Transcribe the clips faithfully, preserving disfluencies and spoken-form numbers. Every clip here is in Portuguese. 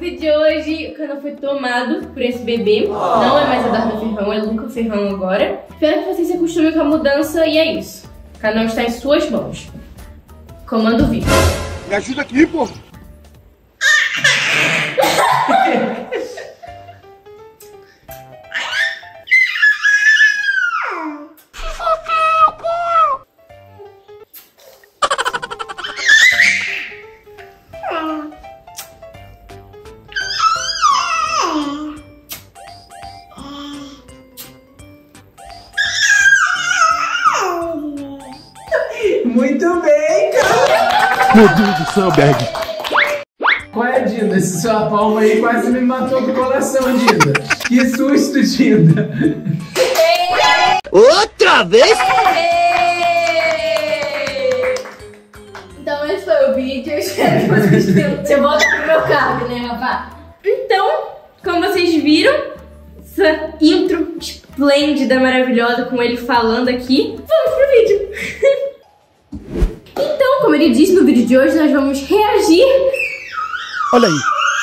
vídeo de hoje o canal foi tomado por esse bebê. Oh. Não é mais Eduardo Ferrão, é Luca Ferrão agora. Espero que vocês se acostumem com a mudança e é isso. O canal está em suas mãos. Comando o vídeo. Me ajuda aqui, pô! Muito bem, cara! Meu Deus do céu, Berg! Qual é, Dinda? Esse sua palma aí quase me matou do coração, Dinda. Que susto, Dinda! Outra vez? Então esse foi o vídeo, eu espero que vocês tenham... Você volta pro meu carro, né, rapaz? Então, como vocês viram, essa intro esplêndida, maravilhosa, com ele falando aqui, vamos pro vídeo! Então, como ele disse no vídeo de hoje, nós vamos reagir... Olha aí!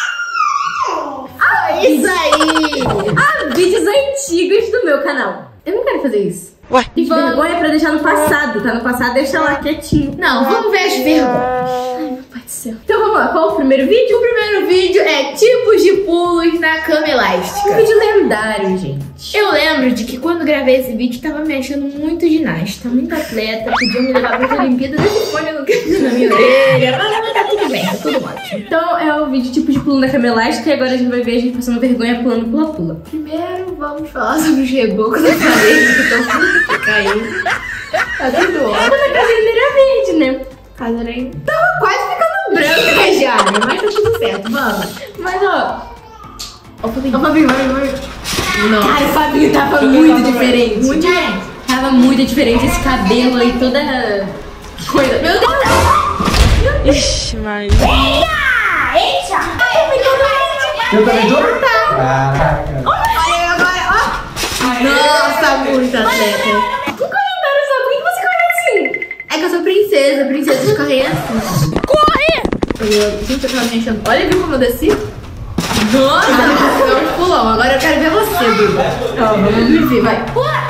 Ah, isso aí! A vídeos antigos do meu canal. Eu não quero fazer isso. Ué? Tem vergonha pra deixar no passado, tá no passado, deixa lá quietinho. Não, vamos ver as vergonhas. Ai, meu pai do céu. Então vamos lá, qual o primeiro vídeo? O primeiro vídeo é tipos de pulos na cama elástica. Um vídeo lendário, gente. Eu lembro de que quando gravei esse vídeo tava me achando muito ginasta, muito atleta, podia me levar pra Olimpíada, desse fone eu não quero na minha orelha, mas tá tudo bem, tá tudo ótimo. Então é o vídeo tipo de pulo na cama elástica e agora a gente vai ver a gente passando vergonha pulando pula-pula. Primeiro vamos falar sobre os rebocos da parede que estão caindo. Tá tudo A ótimo. da cadeira era verde, né? Cadeira aí. Tava quase ficando branca já, né? Mas tá tudo certo, vamos. Mas ó... Ó, Fabinho. Ó, Fabinho, vai, vai. Não. Cara, o Fabinho tava muito diferente. Muito diferente. Tava muito diferente esse cabelo aí, toda coisa. Meu Deus! Ixi, mas... Eita! Eita! Ai, me deu Eu também tô? Tá. Caraca! Olha agora, ó. Nossa, muito atleta. Nunca lembraram só, por que você corre assim? É que eu sou princesa, princesa corre assim. Corre! Gente, eu tava me achando. Olha, viu como eu desci? Nossa, deu um pulão. Agora eu quero ver você, Duda. Ó, vamos me ver, vai.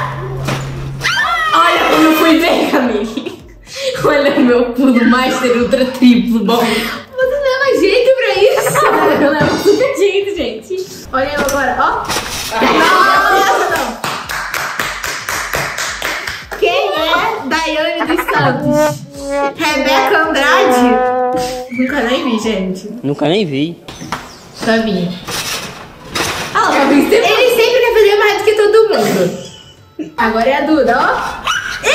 Olha como eu fui bem, Camille. Olha o meu pulo master ultra triplo, bom. Você leva jeito pra isso. Eu levo super jeito, gente. Olha eu agora, ó. Nossa, não. Quem é Daiane dos Santos? Rebeca Andrade? Nunca nem vi, gente. Nunca nem vi. Fabinho. Ah, o Fabinho sempre... Ele sempre quer fazer mais do que todo mundo. Agora é a Duda, ó.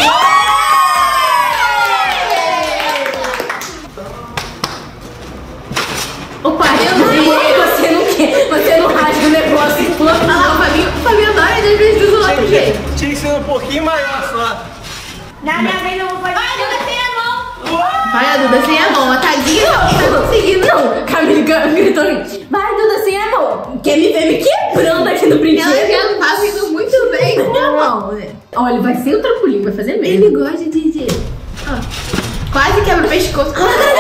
Opa, eu não sei, você não quer, você não rasga o negócio e pula. Olha lá, o Fabinho, o Fabinho adora e às vezes usa o outro jeito. Tinha que ser um pouquinho maior só. Na minha vez eu vou fazer. Vai, Duda, sem a mão. Vai, a Duda, sem a mão. A tadinha não, não tá conseguindo, não. Camille gritou ali. Vai, Duda, sem a mão. Quer me ver me quebrando aqui no brinquedo? Ela já não tá indo muito bem com a mão, né? Olha, vai ser o trampolim, vai fazer mesmo. Ele gosta de... de... Ó, quase quebra o pescoço.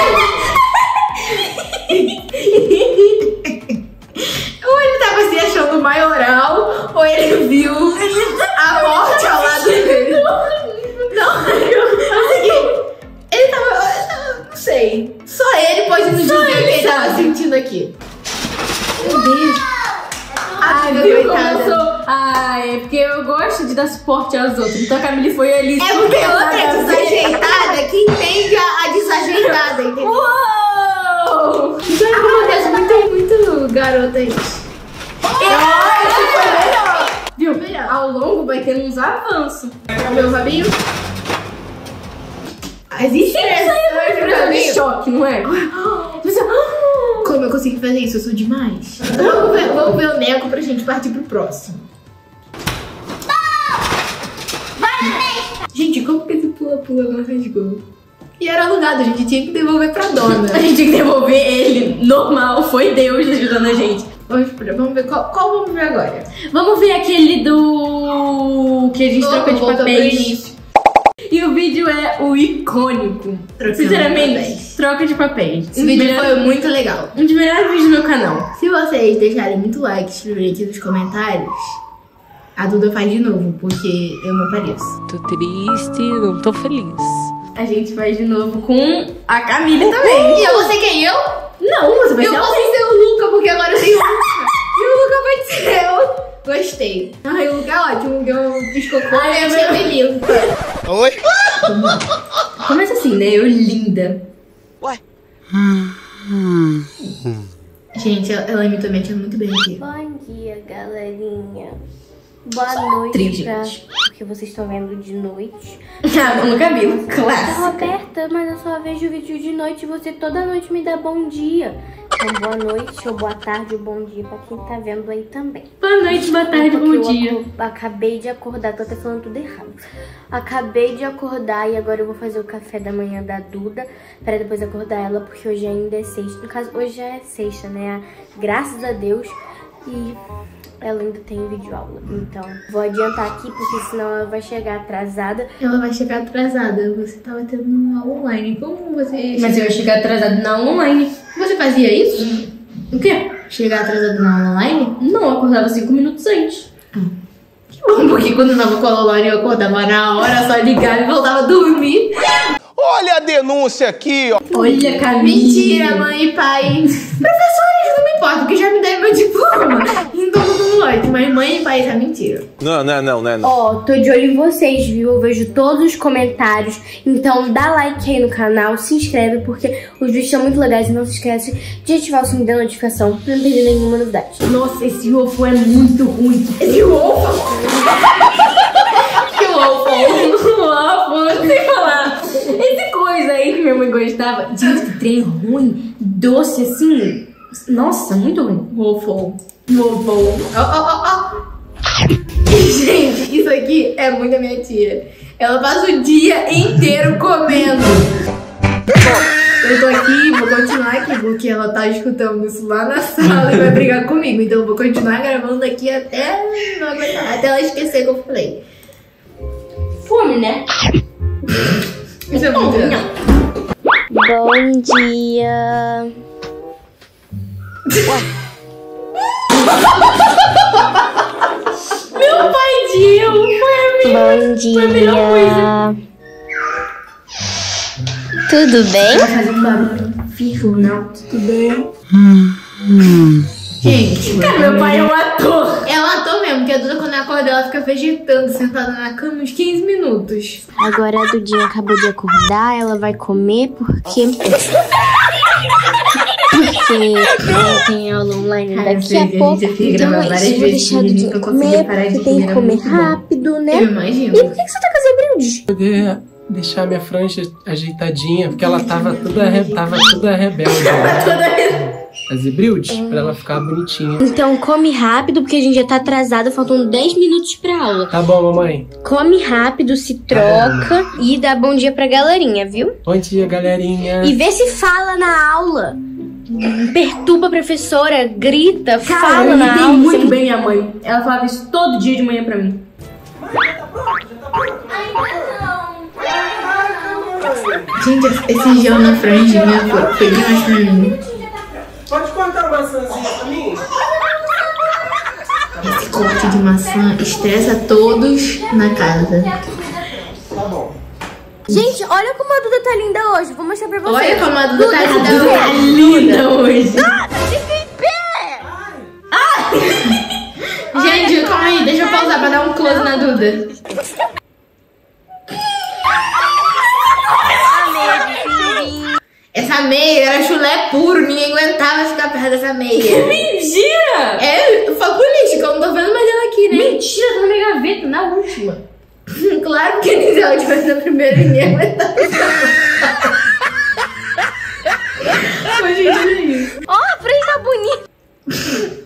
Ou ele tava se achando maioral, ou ele viu a morte ao lado dele. Não, eu, ele tava, não sei. Só ele pode nos dizer o que ele tava sentindo aqui. Meu Deus. Ai, Ai, viu como coitada. eu sou? Ai, é porque eu gosto de dar suporte aos outros. Então a Camille foi ali. É porque outra é desajeitada que entende a, a desajeitada, entendeu? Uou! Isso é uma muito, muito garota aí. Ai, foi melhor. Viu? Melhor. Ao longo vai tendo uns avanços. O meu Fabinho. As Isso aí é expressões muito do Fabinho. choque, não é? Você... Como eu consegui fazer isso? Eu sou demais. Vamos ver, vamos ver o Neco pra gente partir pro próximo. Gente, como que esse pula-pula não rasgou? E era alugado, a gente tinha que devolver pra dona. A gente tinha que devolver ele normal. Foi Deus ajudando a gente. Vamos, vamos ver qual, qual vamos ver agora? Vamos ver aquele do... que a gente Vamos, trocou de voltou pro papéis. início. E o vídeo é o icônico. Trocando Sinceramente, papéis. troca de papéis. Esse vídeo Melhor- foi muito legal. Um dos melhores vídeos do meu canal. Se vocês deixarem muito like e escreverem aqui nos comentários, a Duda faz de novo, porque eu não apareço. Tô triste, não tô feliz. A gente faz de novo com a Camille também. E eu vou ser quem? Eu? Não, você vai Eu ser posso alguém. ser o Luca, porque agora eu tenho o Luca. E o Luca vai ser eu. Gostei. Ai, o Luca é ótimo, que eu piscou com Ai, a eu tia Belinda. Oi? Começa assim, né? Eu linda. Gente, ela, ela imitou minha tia muito bem aqui. Bom dia, galerinha. Boa noite, Triste, pra... gente. porque vocês estão vendo de noite. Ah, mão no cabelo, Tá, clássico. Roberta, mas eu só vejo vídeo de noite e você toda noite me dá bom dia. Então, boa noite, ou boa tarde, ou bom dia pra quem tá vendo aí também. Boa noite, boa tarde, Porque bom eu dia. aco- acabei de acordar, tô até falando tudo errado. Acabei de acordar e agora eu vou fazer o café da manhã da Duda pra depois acordar ela, porque hoje ainda é sexta. No caso, hoje já é sexta, né? Graças a Deus. E ela ainda tem videoaula. Então, vou adiantar aqui, porque senão ela vai chegar atrasada. Ela vai chegar atrasada. Você tava tendo uma aula online. Como você... Mas eu ia chegar atrasado na aula online. Você fazia isso? O quê? Chegar atrasado na aula online? Não, eu acordava cinco minutos antes. Que bom, porque quando eu tava com a aula online eu acordava na hora, só ligava e voltava a dormir. Olha a denúncia aqui, ó. Olha, Camille. Mentira, mãe e pai. Professores, não me importa, porque já me deram meu diploma. Então tá tudo ótimo. Mas mãe e pai, isso é mentira. Não, não, não, não, não. Ó, tô de olho em vocês, viu? Eu vejo todos os comentários. Então dá like aí no canal, se inscreve, porque os vídeos são muito legais. E não se esquece de ativar o sininho da notificação pra não perder nenhuma novidade. Nossa, esse ovo é muito ruim. Esse ovo? Que ovo? Ovo, não sei falar. Esse coisa aí que minha mãe gostava. Gente, que trem ruim. Doce assim. Nossa, muito ruim. Waffle. Waffle. Ó, ó, ó, ó. Gente, isso aqui é muito da minha tia. Ela passa o dia inteiro comendo. Eu tô aqui, vou continuar aqui, porque ela tá escutando isso lá na sala e vai brigar comigo. Então eu vou continuar gravando aqui até não aguentar, até ela esquecer que eu falei. Fome, né? Isso é muito grande. Bom dia. Meu pai Dio, foi a minha. Bom dia. Foi a melhor coisa. Tudo bem? Vai fazer um barulho. Fico, não. Tudo bem? Gente, Cara, meu pai é um ator. é um ator mesmo, porque a Duda quando acorda ela fica vegetando sentada na cama uns quinze minutos. Agora a Dudinha acabou de acordar, ela vai comer porque. Porque ela tem aula online Ai, eu daqui sei a que a pouco. gente ia Então gravar é várias isso, eu vou vezes deixar a e Dudinha nunca consegui comer, parar de porque tem comer, que era comer muito bom. rápido, né? Eu imagino. E por que que você tá com as brilhos? Poder deixar minha franja ajeitadinha, porque ela tava toda, re... tava toda rebelde. Né? As brildes, pra ela ficar bonitinha. Então come rápido, porque a gente já tá atrasado, faltam dez minutos pra aula. Tá bom, mamãe. Come rápido, se troca e dá bom dia pra galerinha, viu? Bom dia, galerinha. E vê se fala na aula. Perturba a professora, grita, Cara, fala eu na imitei aula. muito Você- bem a mãe. Ela falava isso todo dia de manhã pra mim. Gente, esse gel na franjinha foi, foi demais pra mim. Pode cortar uma maçãzinha pra mim? Esse corte de maçã estressa todos na casa. Tá bom. Gente, olha como a Duda tá linda hoje. Vou mostrar pra vocês. Olha como a Duda tá Duda linda. tá linda hoje. Gente, calma aí, deixa eu pausar pra dar um close na Duda. Essa meia era chulé puro, ninguém aguentava ficar perto dessa meia. Mentira! É, foi por lixo, que eu não tô vendo mais ela aqui, né? Mentira, tá na minha gaveta, na última. Claro que se ela tivesse na primeira, ninguém aguentava. Mas, gente, olha isso. Ó, a frente tá bonita.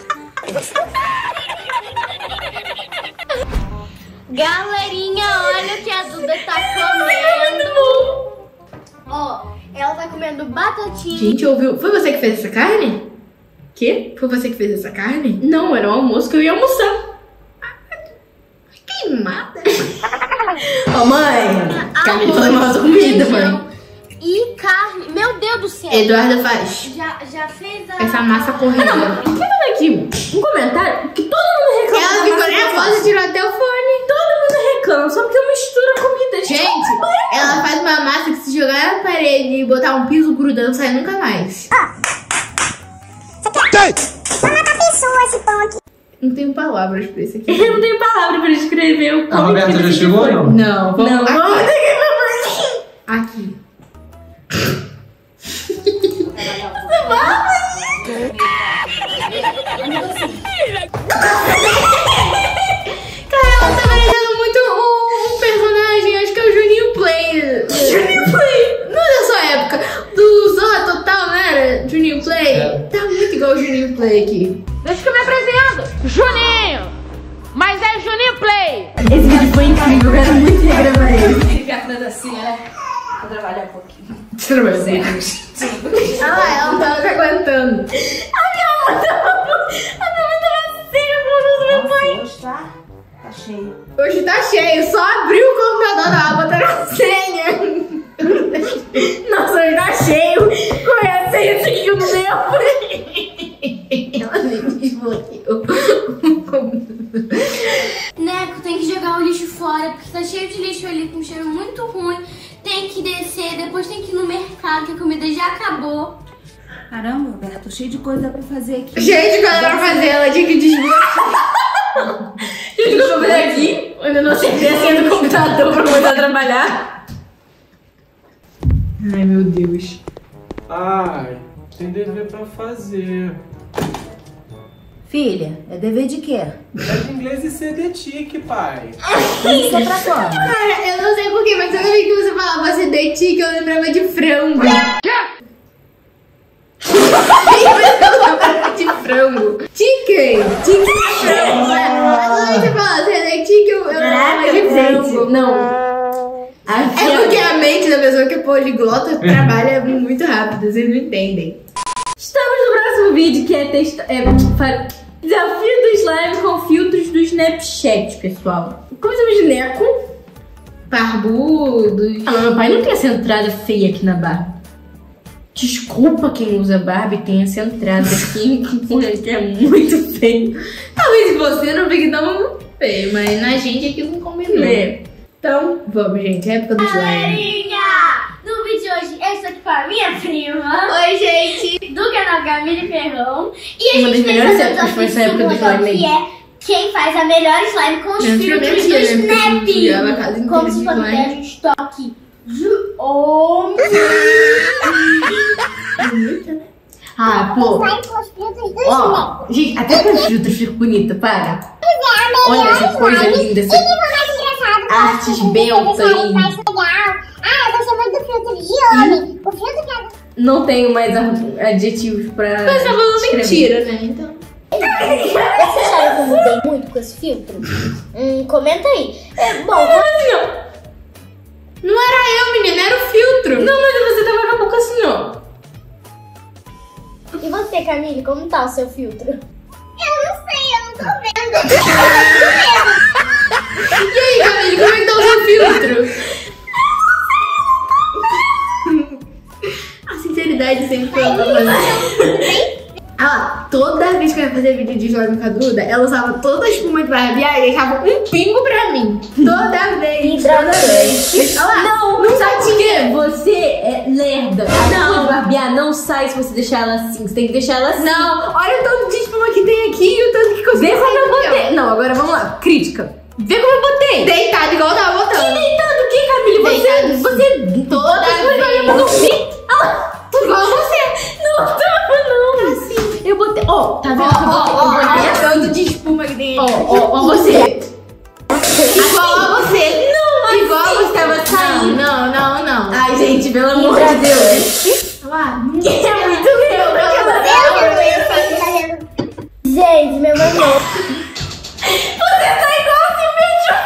Galerinha, olha o que a Duda tá comendo. Ó, ela tá comendo batatinha. Gente, ouviu? Foi você que fez essa carne? Quê? Foi você que fez essa carne? Não, era um almoço que eu ia almoçar. Queimada. Ô, mãe, Camila falou mal da comida, mãe. E carne. Meu Deus do céu. Eduarda faz. Já, já fez a... Essa massa corrida. Vou fazer aqui um comentário que todo mundo reclama. Ela da ficou massa que eu nervosa faço. e tirou até o fone. Todo mundo reclama, só porque eu misturo a comida. Gente, ela faz uma massa que se jogar na parede e botar um piso grudando, não sai nunca mais. Não tenho palavras pra isso aqui. Eu não tenho palavra pra descrever o A Roberta já que chegou ou não? Não, vamos Não, aqui. vamos ter que Aqui. Cara, ela tá parecendo muito um, um personagem, acho que é o Juninho Play. Juninho Play? Não é da sua época. Do Zorra Total, não era? Juninho Play? É. Tá muito igual o Juninho Play aqui. Deixa que eu me apresento. Juninho. Mas é Juninho Play. Esse vídeo foi incrível, eu quero muito regravar ele. Ficar atrás assim, né? Vou trabalhar um pouquinho. Você não vai ver. Ah lá, ela não tava se aguentando. A minha mãe tava seca com o meu pai. Hoje tá, tá cheio. Hoje tá cheio, só abriu o computador, tava botando a senha. Nossa, hoje tá cheio. Qual é a senha desse aqui que eu não dei? Ela nem desbloqueou. Neco, tem que jogar o lixo fora, porque tá cheio de lixo ali com um cheiro muito ruim. Tem que descer, depois tem que ir no mercado, que a comida já acabou. Caramba, Roberto, cheio de coisa pra fazer aqui. Gente, quando ela pra fazer, ela tinha que desbloquear. Gente, eu vou aqui. Eu ainda não acertei a senha do computador pra começar a trabalhar. Ai, meu Deus. Ai, tem dever pra fazer. Filha, é dever de quê? É de inglês e C D T I C, pai. Isso é pra quando? Cara, eu não sei porquê, mas toda vez que você falava C D T I C, eu lembrava de frango. Eu lembrava de frango. Chicken. Chicken é frango, né? Mas toda vez que você falava C D T I C, eu eu lembrava de frango. Não. É porque a mente da pessoa que é poliglota trabalha muito rápido, vocês não entendem. Estamos no próximo vídeo, que é, testa... é fa- desafio do slime com filtros do Snapchat, pessoal. Começamos de Neco. Barbudos. Ah, meu pai não tem essa entrada feia aqui na barba. Desculpa quem usa barba e tem essa entrada aqui, que é muito feio. Talvez você não fique tão feio, mas na gente aqui não combinou. É. Então, vamos, gente. Época do slime. Galerinha! No vídeo de hoje, eu estou aqui com a minha prima. Oi, gente. Do canal Camille Ferrão. E a Uma das gente melhores fez épocas foi essa época do desafio slime aí. que é quem faz a melhor slime com os Minha filtros filha do minha tia, né? Porque a gente Snap. viu a casa inteira Como de se pode ver, a slime. gente tá aqui de homem. Ah, pô. Ó, gente, até que os filtros ficam bonitos, para. Olha essa coisa linda, essa artes beltas aí. Ah, eu gostei muito do filtro de homem. O filtro que é... Não tenho mais a- adjetivos pra Mas tá falando descrever. mentira, né? Então. Vocês acharam que eu mudei muito com esse filtro? Hum, comenta aí. É, bom, Não era eu, menina, era o filtro. Não, mas você tava com a boca assim, ó. e você, Camille, como tá o seu filtro? Eu não sei, eu não tô vendo. E aí, Camille, como é que tá o seu filtro? A sinceridade sempre foi uma coisa. Ela, toda vez que eu ia fazer vídeo de slime com a Duda, ela usava toda a espuma de barbear e deixava um pingo pra mim. Toda vez, toda vez. Olha lá, Não, não sabe sabe por quê? Você é lerda. A espuma de barbear não sai se você deixar ela assim. Você tem que deixar ela assim. Não, olha o tanto de espuma que tem aqui e o tanto que Vê consegui como eu sair do botei. Não, agora vamos lá. Crítica. Vê como eu botei. Deitado igual eu tava botando. Deitado o quê, Camille? Deitado, Você, você toda bota as coisas vez. pra dormir. Ah, Tudo igual você. não, tava não. Assim. Eu botei. Ó, tá vendo que eu botei? Eu Olha botei o assim. tanto de espuma que tem Ó, aqui. ó, ó, você. Igual a você. Não, Igual assim, você tava saindo. Não, não, não, não. Ai, gente, pelo amor de Deus. Olha lá. Ninguém é muito meu. Gente, meu mamãe. Você tá igual assim, meio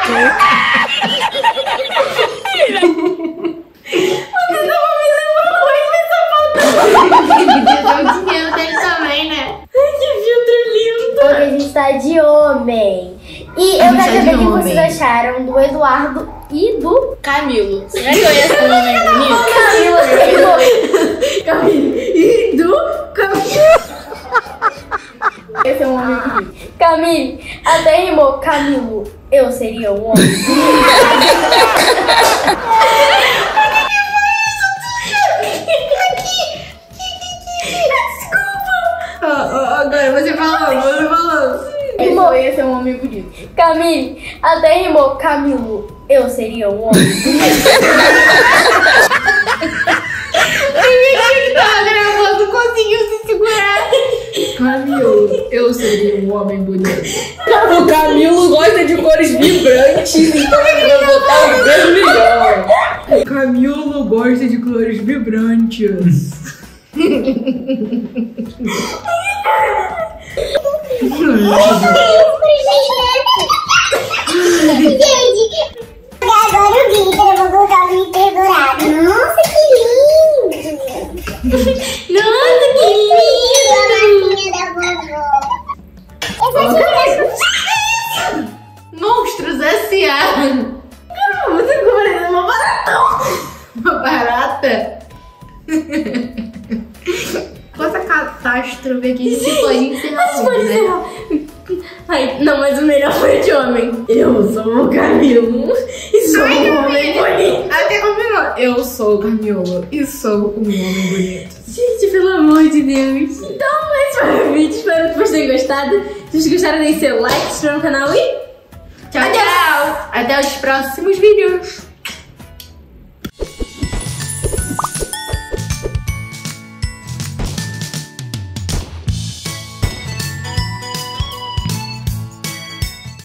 Você tava me lembrando hoje, mas só faltou. Podia ter o dinheiro dele também, né? Ai, que filtro lindo. Hoje a gente tá de homem. E eu A gente quero tá de saber o que homem. vocês acharam do Eduardo E do Camilo. Será que eu ia ser um homem bonito? Camilo. Camilo. E do Camilo. Esse é um homem bonito. Camille, até rimou. Camilo, eu seria um homem. Oh, oh, agora você falou, você falou. Rimou. Esse ia ser um homem bonito. Camille, até rimou. Camilo, eu seria um homem. que tava gravando, conseguiu se segurar. Camilo, eu seria um homem bonito. O Camilo gosta de cores vibrantes, então ele vai botar o vermelhão. O Camilo gosta de cores vibrantes. Gente, agora o glitter, eu vou colocar o glitter dourado. Nossa, que lindo! Nossa, que lindo! A massinha da vovó. Essa aqui é Monstros S A. Caramba, você ficou parecendo uma barata. Uma barata? Com essa catástrofe aqui, a gente pode encerrar o vídeo, né? Ai, não, mas o melhor foi de homem. Eu sou o Camilo e sou Ai, um homem bonito. Até combinou. Eu sou o Camilo e sou um homem bonito. Gente, pelo amor de Deus. Então, esse foi o vídeo. Espero que vocês tenham gostado. Se vocês gostaram, deixem seu like, se inscrevam no canal e... Tchau, tchau. Até os próximos vídeos.